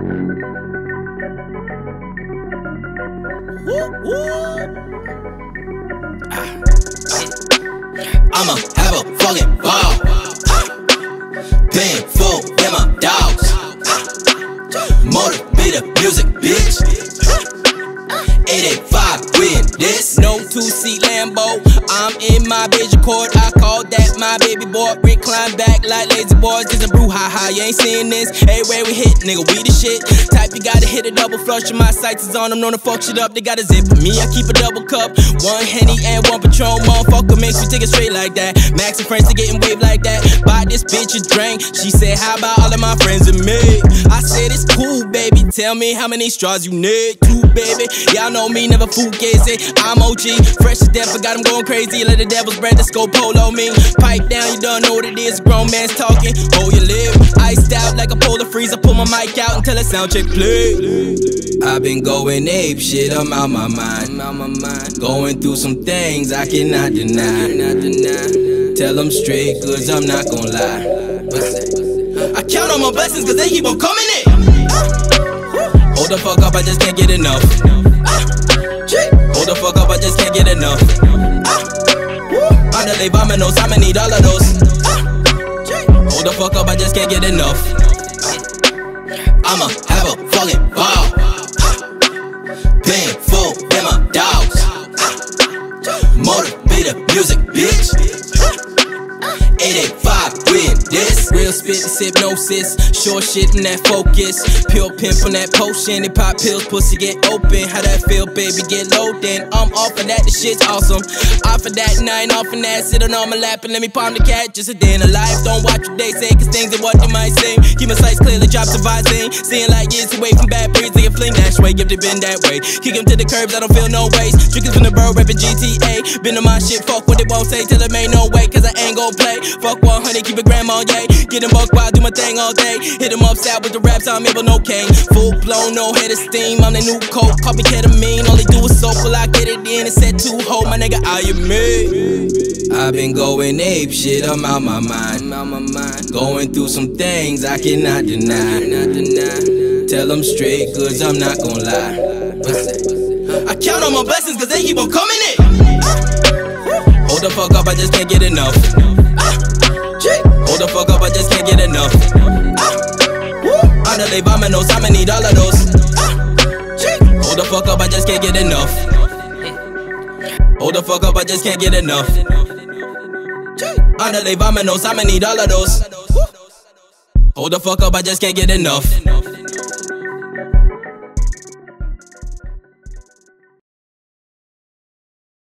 I'ma have a fucking ball. Paying full with my dogs. Motivate the music, bitch. 885, we in this. No two-seat Lambo, I'm in my beige Accord. I call that my baby boy. Reclined back like lazy boys. Just a brew, ha-ha, you ain't seeing this. Everywhere we hit, nigga, we the shit. Type you gotta hit a double flush, and my sights is on them, known to fuck shit up. They got a zip for me, I keep a double cup. One henny and one patron, motherfucker makes me take it straight like that. Max and friends are getting waved like that. Buy this bitch a drink, she said, how about all of my friends and me? I said, it's cool, baby, tell me how many straws you need. Two, baby, y'all know me, never fool gazy. I'm OG, fresh as death, I got them going crazy. Let the devil's bread, let's go polo me. Pipe down, you don't know what it is, grown man's talking. Hold your lip, iced out like a polar freeze. I pull my mic out until the sound check play. I've been going ape shit, I'm out my mind. Going through some things I cannot deny. Tell them straight, cause I'm not gon' lie. I count on my blessings cause they keep on coming in. Hold the fuck up, I just can't get enough. Hold the fuck up, I just can't get enough. Underlay vamanos, I'ma need all of those. Hold the fuck up, I just can't get enough. I'ma have a fucking ball. Paying full with my dogs. Motivate the music, bitch. 885, we in this. Real spit and hypnosis, short shit and that focus. Pill pimp on that potion, they pop pills, pussy get open. How that feel, baby, get low then. I'm off of that, the shit's awesome. Off of that, and I ain't off of that. Sitting on my lap and let me palm the cat, just a day in the life. Don't watch what they say, cause things are what they might say. Keep my sights clearly, drop the visine. Seeing like years away from bad breeds, they can fling that way, give they been that way. Kick them to the curbs, I don't feel no waste. Trickers from the borough, rapping GTA. Been on my shit, fuck what they won't say, till it ain't no way, cause I ain't gon' play. Fuck 100, keep it grandma, yay. Get them buck wild, do my thing all day. Hit them upside with the raps, I'm able, no cane. Full blown, no head of steam, I'm the new coke. Call me ketamine, all they do is soap. Will I get it in and Set2, hold my nigga, I am me. I've been going ape shit, I'm out my mind. Going through some things I cannot deny. Tell them straight, cause I'm not gon' lie. I count on my blessings cause they keep on coming in. Hold the fuck up, I just can't get enough. Hold the fuck up, I just can't get enough. Underlay vamanos, I'ma need all of those. Hold the fuck up, I just can't get enough. Hold the fuck up, I just can't get enough. Underlay vamanos, I'ma need all of those. Hold the fuck up, I just can't get enough.